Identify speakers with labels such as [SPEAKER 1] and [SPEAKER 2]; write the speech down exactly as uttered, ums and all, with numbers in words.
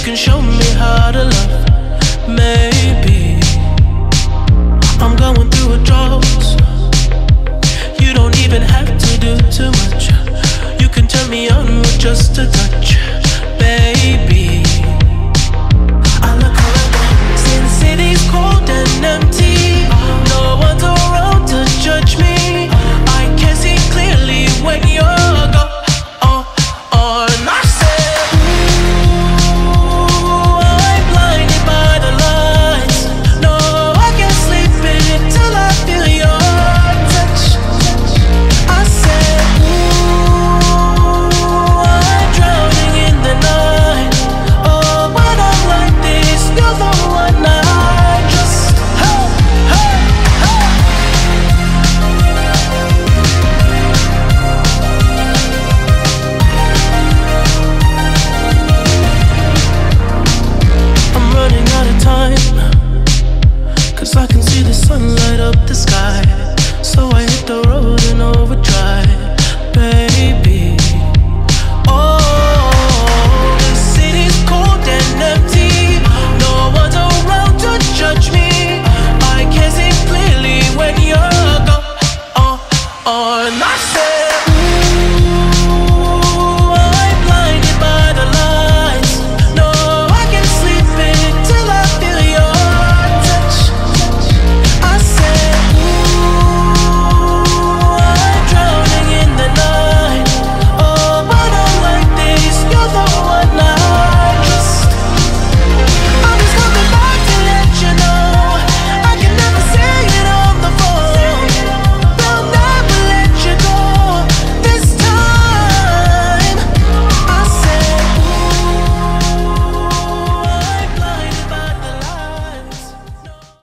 [SPEAKER 1] can show me how to love. Maybe I'm going through a drought. You don't even have to do too much. You can turn me on with just a touch, baby. I look around, see the city's cold and empty. No one's around to judge me. I can see clearly when you're